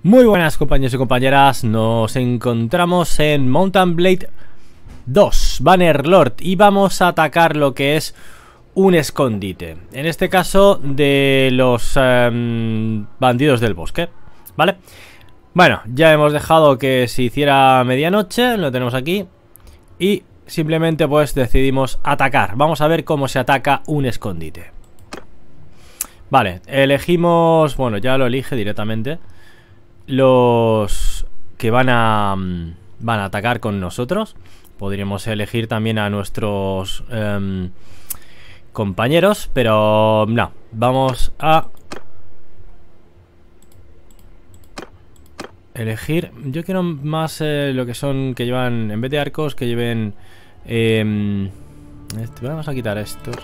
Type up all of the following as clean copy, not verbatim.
Muy buenas compañeros y compañeras, nos encontramos en Mount & Blade 2, Bannerlord, y vamos a atacar lo que es un escondite. En este caso de los bandidos del bosque, ¿vale? Bueno, ya hemos dejado que se hiciera medianoche, lo tenemos aquí, y simplemente pues decidimos atacar. Vamos a ver cómo se ataca un escondite. Vale, elegimos, bueno, ya lo elige directamente. Los que van a atacar con nosotros. Podríamos elegir también a nuestros compañeros, pero no, vamos a elegir. Yo quiero más lo que son, que llevan, en vez de arcos, que lleven vamos a quitar estos.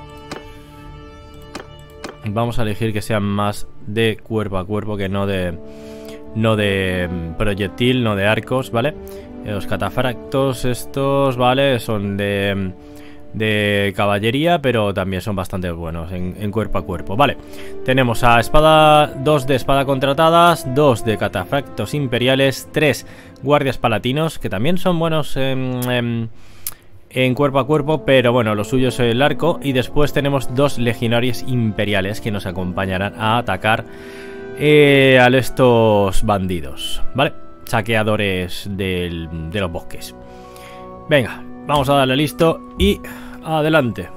Vamos a elegir que sean más de cuerpo a cuerpo, que no de proyectil, no de arcos, ¿vale? Los catafractos estos, ¿vale? Son de caballería, pero también son bastante buenos en cuerpo a cuerpo, ¿vale? Tenemos a espada, 2 de espada contratadas, 2 de catafractos imperiales, 3 guardias palatinos, que también son buenos en cuerpo a cuerpo, pero bueno, lo suyo es el arco. Y después tenemos 2 legionarios imperiales que nos acompañarán a atacar a estos bandidos, ¿vale? Saqueadores de los bosques. Venga, vamos a darle listo y adelante.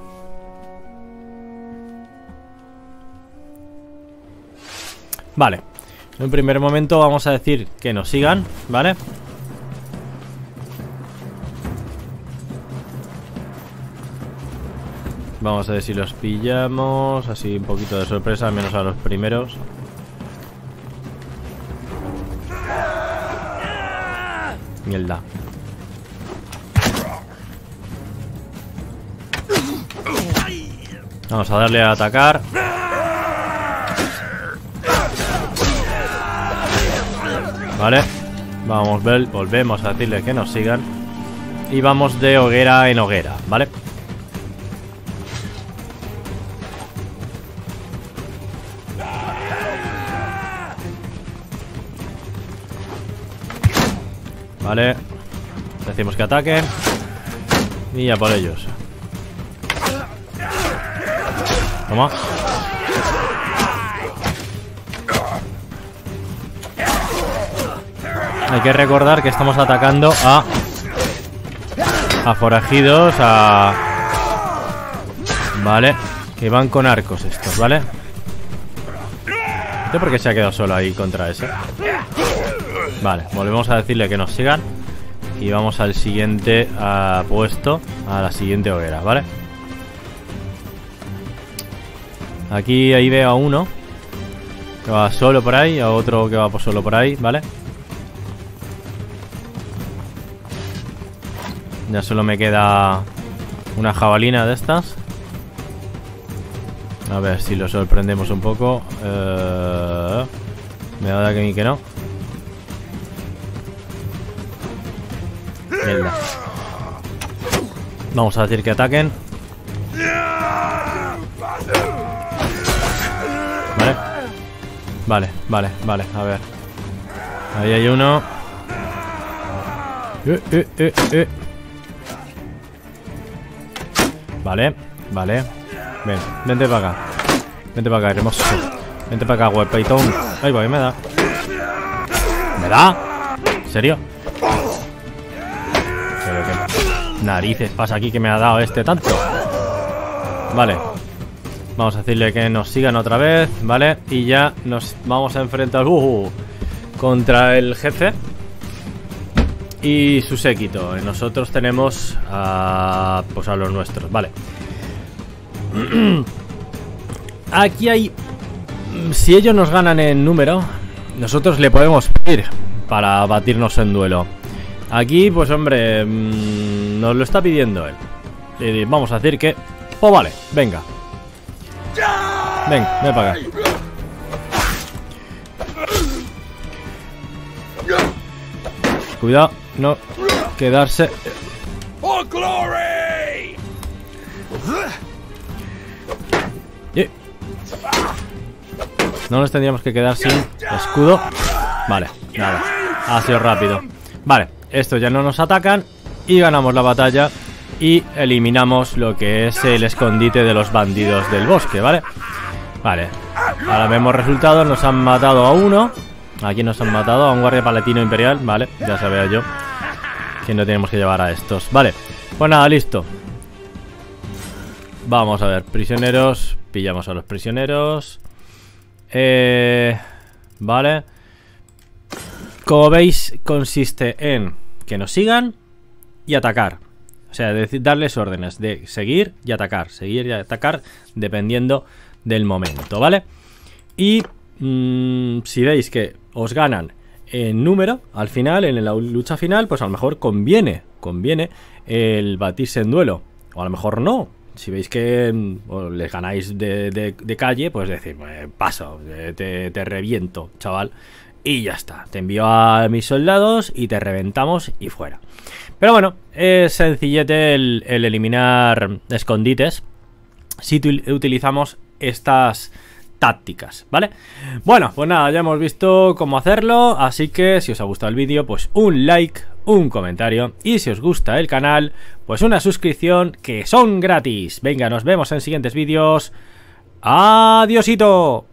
Vale, en un primer momento vamos a decir que nos sigan, ¿vale? Vamos a ver si los pillamos. Así un poquito de sorpresa, al menos a los primeros. Mierda. Vamos a darle a atacar. Vale. Vamos, volvemos a decirle que nos sigan. Y vamos de hoguera en hoguera, ¿vale? Vale, decimos que ataquen y ya por ellos. Toma. Hay que recordar que estamos atacando a forajidos, vale, que van con arcos estos, ¿vale? No sé por qué se ha quedado solo ahí contra ese. Vale, volvemos a decirle que nos sigan. Y vamos al siguiente puesto, a la siguiente hoguera, ¿vale? Aquí, ahí veo a uno que va solo por ahí, a otro que va solo por ahí, ¿vale? Ya solo me queda una jabalina de estas. A ver si lo sorprendemos un poco. Me da que no. Mierda. Vamos a decir que ataquen. Vale, a ver. Ahí hay uno. Vale. Ven, vente para acá. Vente para acá, hermoso. Vente para acá, guapeitón. Ay, va, me da. ¿Me da? ¿En serio? Pero qué narices pasa aquí que me ha dado este tanto. Vale. Vamos a decirle que nos sigan otra vez, ¿vale? Y ya nos vamos a enfrentar contra el jefe y su séquito. Y nosotros tenemos pues a los nuestros, ¿vale? Aquí hay... Si ellos nos ganan en número, nosotros le podemos pedir para batirnos en duelo. Aquí, pues hombre, nos lo está pidiendo él. Y vamos a decir que... Pues vale, venga. Ven para acá. Cuidado, no quedarse. No nos tendríamos que quedar sin escudo. Vale, nada, ha sido rápido. Vale, estos ya no nos atacan y ganamos la batalla y eliminamos lo que es el escondite de los bandidos del bosque, ¿vale? Vale, ahora vemos resultados. Nos han matado a uno. Aquí nos han matado a un guardia palatino imperial. Vale, ya sabía yo que no tenemos que llevar a estos. Vale, pues nada, listo. Vamos a ver, prisioneros. Pillamos a los prisioneros. Vale. Como veis, consiste en que nos sigan y atacar. O sea, darles órdenes de seguir y atacar, dependiendo del momento, ¿vale? Y si veis que os ganan en número, al final, en la lucha final, pues a lo mejor conviene el batirse en duelo. O a lo mejor no. Si veis que les ganáis de calle, pues decir, paso, te reviento, chaval. Y ya está, te envío a mis soldados y te reventamos y fuera. Pero bueno, es sencillete el eliminar escondites si utilizamos estas tácticas, ¿vale? Bueno, pues nada, ya hemos visto cómo hacerlo. Así que si os ha gustado el vídeo, pues un like, un comentario. Y si os gusta el canal, pues una suscripción, que son gratis. Venga, nos vemos en siguientes vídeos. ¡Adiósito!